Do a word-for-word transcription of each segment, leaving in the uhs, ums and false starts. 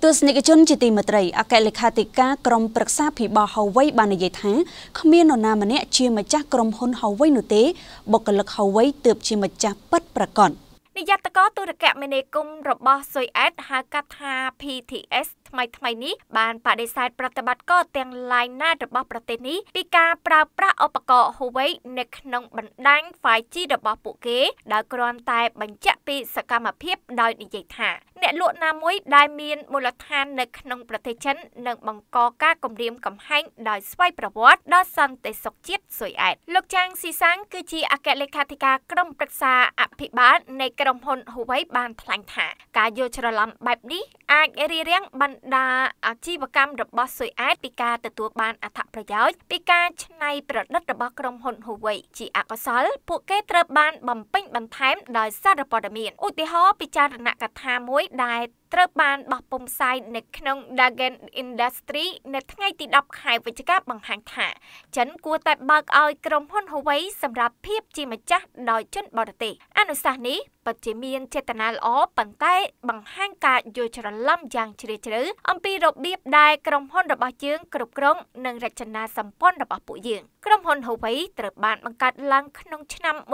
ទស្សនិកជនជាទីមេត្រីអគ្គលេខាធិការក្រុមប្រឹក្សាភិបាល Huawei បាននិយាយថាគ្មាននរណាម្នាក់ជាម្ចាស់ក្រុមហ៊ុន Huawei នោះទេបុគ្គលិក Huawei ទើបជាម្ចាស់ពិតប្រាកដនាយកតកទូរគមនាគមន៍របស់ស៊ុយអែតហៅកាត់ថា P T S ថ្មីថ្មីនេះបានបដិសេធប្រតិបត្តិការទាំង Line ណារបស់ប្រទេសនេះពីការប្រើប្រាស់ឧបករណ៍ Huawei នៅក្នុងបណ្ដាញ five G របស់ពួកគេដោយគ្រាន់តែបញ្ជាក់ពីសកម្មភាពដោយនិយាយថាអ្នកលក់ណាមួយដែលមានមូលដ្ឋាននៅក្នុងប្រទេសចិននឹងបង្កការគំរាមកំហែងដោយស្វ័យប្រវត្តិដល់សន្តិសុខជាតិស៊ុយអែតលោកចាងស៊ីសាំងគឺជាអគ្គលេខាធិការក្រុមប្រឹក្សាអភិបាលនៃក្រុមហ៊ុន Huawei បានថ្លែងថាការយល់ច្រឡំបែបនេះអាចរារាំងបណ្ដាអាជីវកម្មរបស់ស៊ុយអែតពីការទទួលបានអត្ថប្រយោជន៍ពីការច្នៃប្រឌិតរបស់ក្រុមហ៊ុន Huawei ជាអកុសលពួកគេត្រូវបានបំពេញបន្ថែមដោយសារព័ត៌មានឧទាហរណ៍ពិចារណកថាមួយដែលត្រូវបានបោះពុម្ពផ្សាយនៅក្នុង Dagen Industry នៅថ្ងៃទីដប់ខែវិច្ឆិកាបង្ហាញថាចិនគួរតែបើកឲ្យក្រុមហ៊ុន Huawei សម្រាប់ភាពជាម្ចាស់ដោយជនបរទេសអនុសាសន៍នេះពិតជាមានចេតនាល្អប៉ុន្តែបង្ហាញការយល់ច្រឡំយ៉ាងជ្រាលជ្រៅអំពីរបៀបដែលក្រុមហ៊ុនរបស់យើងគ្រប់គ្រងនិងរចនាសម្ព័ន្ធរបស់ពួកយើងក្រុមហ៊ុន Huawei ត្រូវបានបង្កើតឡើងក្នុងឆ្នាំnineteen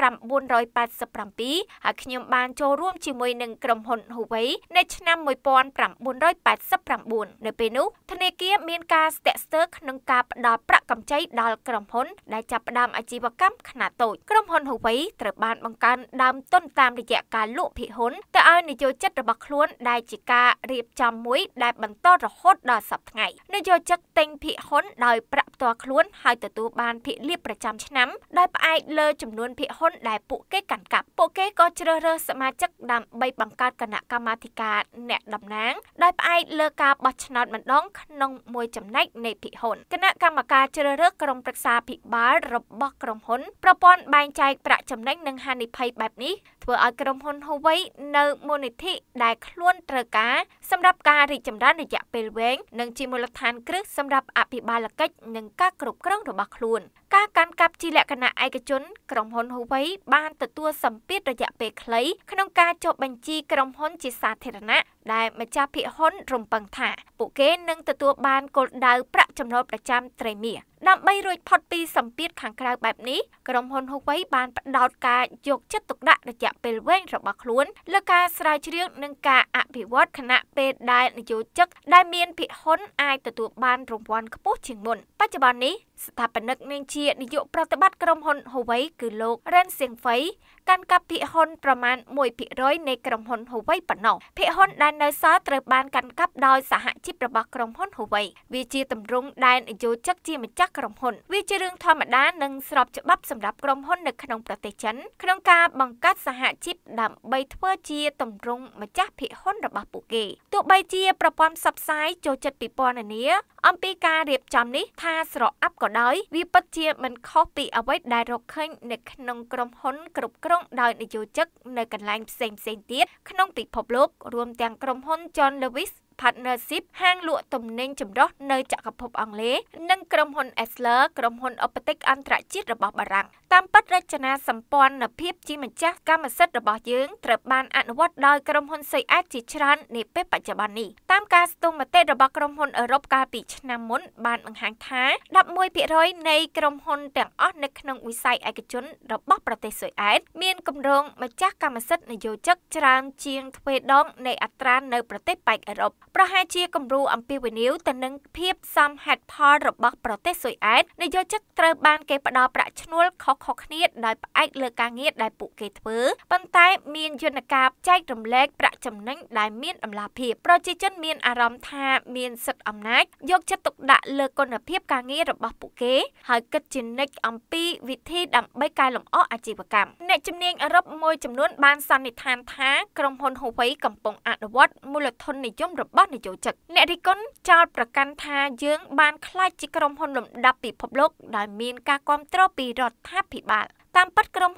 eighty-seven ហើយខ្ញុំបានចូលរួមជាមួយនឹងក្រុមហ៊ុន Huawei នៅឆ្នាំnineteen eighty-nine នៅពេលនោះធនាគារមានការស្ទាក់ស្ទើរក្នុងការផ្ដល់ប្រាក់កម្ចីដល់ក្រុមហ៊ុនដែលចាប់ផ្ដើមអាជីវកម្មខ្នាតតូចក្រុមហ៊ុន Huawei ត្រូវបានបង្កើនដើមទុនតាមរយៈការលក់ភាគហ៊ុនទៅឲ្យនិយោជិតរបស់ខ្លួនដែលជាការរៀបចំមួយដែលបន្តរហូតដល់សប្តាហ៍ថ្ងៃនិយោជិតទិញភាគហ៊ុនដោយប្រាក់ផ្ទាល់ខ្លួនហើយទទួលបានភាគលាភប្រចាំឆ្នាំដោយផ្អែកលើចំនួនភាគហ៊ុនដែលពួកគេកាន់កាប់ពួកគេក៏ជ្រើសរើសសមាជិកដើម្បីបង្កើតគណៈកម្មាធិការអ្នកតំណាងដោយផ្អែកលើការបោះឆ្នោតម្ដងក្នុងមួយចំណែកនៃភាគហ៊ុនគណៈកម្មការជ្រើសរើសក្រុមប្រឹក្សាភិបាលរបស់ក្រុមហ៊ុនប្រព័ន្ធបែងចែកប្រាក់ចំណេញនិងហានិភ័យបែបនេះធ្វើឲ្យក្រុមហ៊ុន Huawei នៅមូលនិធិដែលខ្លួនត្រូវការសម្រាប់ការរីកចម្រើនរយៈពេលវែងនិងជាមូលដ្ឋានគ្រឹះសម្រាប់អភិបាលកិច្ចនិងការគ្រប់គ្រងរបស់ខ្លួនការកាន់កាប់ជាលក្ខណៈឯកជនក្រុមហ៊ុន Huawei បានទទួលសម្ពាធរយៈពេលខ្លីក្នុងការចុះបញ្ជីក្រុមហ៊ុនជាសាធារណៈដែលម្ចាស់ភាគហ៊ុនរំពឹងថាពួកគេនឹងទទួលបានគោលដៅប្រាក់ចំណូលប្រចាំត្រីមាសដើម្បីរួចផុតពីសម្ពាធខាងក្រៅបែបនេះក្រុមហ៊ុន Huawei បានផ្ដោតការយកចិត្តទុកដាក់រយៈពេលវែងរបស់ខ្លួនលើការស្រាវជ្រាវនិងការអភិវឌ្ឍខណៈពេលដែលនយោជិកដែលមានភាគហ៊ុនអាចទទួលបានរង្វាន់ខ្ពស់ជាងមុនបច្ចុប្បន្ននេះស្ថាបនិកនិងជានាយកប្រតិបត្តិក្រុមហ៊ុន Huawei គឺលោក Ren Zhengfei កាន់កាប់ភាគហ៊ុនប្រមាណone percent នៃក្រុមហ៊ុន Huawei ប៉ុណ្ណោះភាគហ៊ុនដែលនៅសល់ត្រូវបានកាន់កាប់ដោយសហជីពរបស់ក្រុមហ៊ុន Huawei វាជាទម្រង់ដែលនយោជិកជាម្ចាស់ក្រុមហ៊ុនវាជារឿងធម្មតានិងស្របច្បាប់សម្រាប់ក្រុមហ៊ុននៅក្នុងប្រទេសចិនក្នុងការបង្កើតសហជីពដើម្បីធ្វើជាទម្រង់ម្ចាស់ភាគហ៊ុនរបស់ពួកគេទោះបីជាប្រព័ន្ធផ្សព្វផ្សាយចូលចិត្តពិពណ៌នាអំពីការរៀបចំនេះថាស្រអាប់ក៏ដោយវាពិតជាមិនខុសពីអ្វីដែលរកឃើញនៅក្នុងក្រុមហ៊ុនគ្រប់គ្រងដោយនយោជិកនៅកន្លែងផ្សេងៗទៀតក្នុងពិភពលោករួមទាំងក្រុមហ៊ុន John Lewis Partnership ហាងលក់ទំនិញចម្រុះនៅចក្រភពអង់គ្លេសនិងក្រុមហ៊ុន Esler ក្រុមហ៊ុនឧបទិកអន្តរជាតិរបស់បារាំងតាមពិតរចនាសម្ព័ន្ធភាពជាម្ចាស់កម្មសិទ្ធិរបស់យើងត្រូវបានអនុវត្តដោយក្រុមហ៊ុនស៊ុយអែតជាច្រើននាពេលបច្ចុប្បន្ននេះតាមការស្ទង់មតិរបស់ក្រុមហ៊ុនអឺរ៉ុបកាលពីឆ្នាំមុនបានបង្ហាញថាeleven percent នៃក្រុមហ៊ុនទាំងអស់នៅក្នុងវិស័យឯកជនរបស់ប្រទេសស៊ុយអែតមានគម្រោងម្ចាស់កម្មសិទ្ធិនយោជិកច្រើនជាងទ្វេដងនៃអត្រានៅប្រទេសប៉ែកអឺរ៉ុបប្រហែលជាគំរូអំពីវិនិយោគទៅនឹងភាពសមហេតុផលរបស់ប្រទេសស៊ុយអែតនយោជិកត្រូវបានគេផ្ដល់ប្រាក់ឈ្នួលខុសៗគ្នាដោយផ្អែកលើការងារដែលពួកគេធ្វើប៉ុន្តែមានយន្តការចែករំលែកប្រាក់ចំណេញដែលមានតម្លាភាពប្រជាជនមានអារម្មណ៍ថាមានសិទ្ធិអំណាចយកចិត្តទុកដាក់លើគុណភាពការងាររបស់ពួកគេហើយគិតជានិច្ចអំពីវិធីដើម្បីកែលម្អអាជីវកម្មអ្នកជំនាញអឺរ៉ុបមួយចំនួនបានសន្និដ្ឋានថាក្រុមហ៊ុន Huawei កំពុងអនុវត្តមូលធននិយមរបស់នយោជិកអ្នករិះគន់ចោទប្រកាន់ថាយើងបានខ្លាចជាក្រុមហ៊ុនលំដាប់ពិភពលោកដែលមានការគាំទ្រពីរដ្ឋាភិបាលតាមពិតក្រុមហ៊ុន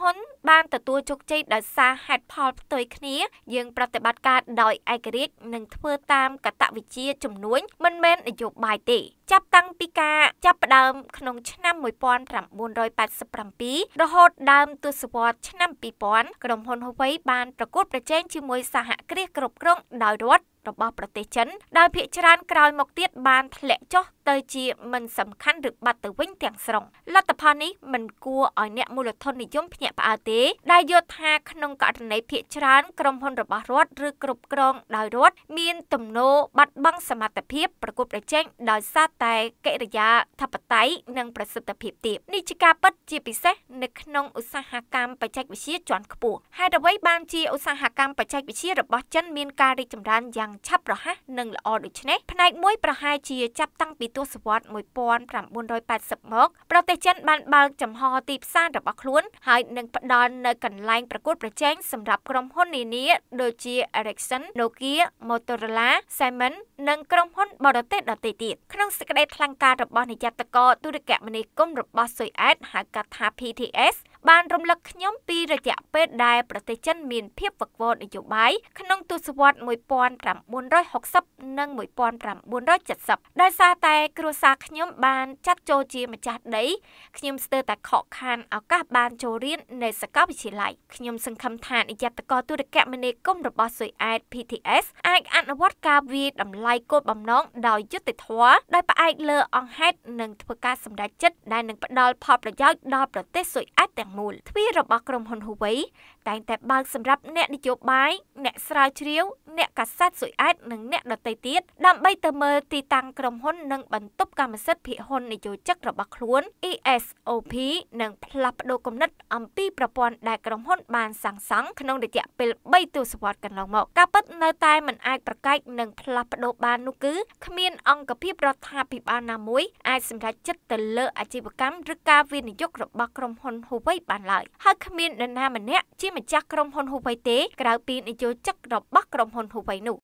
បានទទួលជោគជ័យដោយសារហេតុផលផ្ទុយគ្នាយើងប្រតិបត្តិការដោយឯករាជ្យនិងធ្វើតាមកតវិជ្ជាជំនួញមិនមែននយោបាយទេចាប់តាំងពីការចាប់ផ្ដើមក្នុងឆ្នាំmột nghìn chín trăm tám mươi bảyរហូតដើមទសវត្សរ៍ឆ្នាំពីរពាន់ក្រុមហ៊ុន Huawei បានប្រកួតប្រជែងជាមួយសហគ្រាសគ្រប់គ្រងដោយរដ្ឋរបស់ប្រទេសចិនដោយភាគច្រើនក្រោយមកទៀតបានធ្លាក់ចុះទៅជាមិនសំខាន់ឬបាត់ទៅវិញទាំងស្រុងលទ្ធផលនេះមិនគួរឲ្យអ្នកមូលធននិយមភ្ញាក់ផ្អើលទេដែលយល់ថាក្នុងករណីភាគច្រើនក្រុមហ៊ុនរបស់រដ្ឋឬគ្រប់គ្រងដោយរដ្ឋមានទំនោរបាត់បង់សមត្ថភាពប្រកួតប្រជែងដោយសារតែកិរិយាធិបតេយ្យនិងប្រសិទ្ធភាពទាបនេះជាការពិតជាពិសេសនៅក្នុងឧស្សាហកម្មបច្ចេកវិទ្យាជាន់ខ្ពស់ហេតុអ្វីបានជាឧស្សាហកម្មបច្ចេកវិទ្យារបស់ចិនមានការរីកចម្រើនយ៉ាងឆាប់រហ័សនិងល្អដូចនេះផ្នែកមួយប្រហែលជាចាប់តាំងពីទសវត្សរ៍một nghìn chín trăm tám mươiមកប្រទេសចិនបានបើកចំហទីផ្សាររបស់ខ្លួនហើយនឹងផ្ដល់នៅកន្លែងប្រកួតប្រជែងសម្រាប់ក្រុមហ៊ុននានាដូចជា Ericsson, Nokia, Motorola, Siemens និងក្រុមហ៊ុនបរទេសដទៃទៀតក្នុងសេចក្តីថ្លែងការណ៍របស់នាយកកទូរគមនាគមន៍របស់ស៊ុយអែតហៅកាត់ថា P T S បានរំលឹកខ្ញុំពីរយៈពេលដែលប្រទេសចិនមានភាពវឹកវរនយោបាយក្នុងទសវត្សរ៍một nghìn chín trămหกสิบនិងmột nghìn chín trămเจ็ดสิบដោយសារតែគ្រួសារខ្ញុំបានចាត់ចូលជាម្ចាស់ដីខ្ញុំស្ទើរតែខកខានឱកាសបានចូលរៀននៅសាកលវិទ្យាល័យខ្ញុំសង្ឃឹមថានាយកកទូរគមនាគមន៍របស់ស៊ុយអែត P T S អាចអនុវត្តការវាយតម្លៃគោលបំណងដោយយុត្តិធម៌ដោយផ្អែកលើអង្គហេតុនិងធ្វើការសម្រេចចិត្តដែលនឹងផ្ដល់ផលប្រយោជន៍ដល់ប្រទេសស៊ុយអែតទាំងមូលទ្វាររបស់ក្រុមហ៊ុន Huawei តែងតែបើកសម្រាប់អ្នកនយោបាយអ្នកស្រាវជ្រាវអ្នកកាសែតស៊ុយអែតនិងអ្នកដទៃទៀតដើម្បីទៅមើលទីតាំងក្រុមហ៊ុននិងបន្ទប់កម្មសិទ្ធិភាគហ៊ុននយោជិករបស់ខ្លួន E S O P និងផ្លាស់ប្ដូរគំនិតអំពីប្រព័ន្ធដែលក្រុមហ៊ុនបានសាងសង់ក្នុងរយៈពេលបីទសវត្សរ៍កន្លងមកការពិតនៅតែមិនអាចប្រកែកនឹងផ្លាស់ប្ដូរបាននោះគឺគ្មានអង្គភាពរដ្ឋាភិបាលណាមួយអាចសម្រេចចិត្តទៅលើអាជីវកម្មឬការវិនិយោគរបស់ក្រុមហ៊ុន Huawei បានឡើយហើយគ្មាននរណាម្នាក់ជាម្ចាស់ក្រុមហ៊ុន Huawei ទេក្រៅពីនយោជិករបស់ក្រុមហ៊ុន Huawei នោះ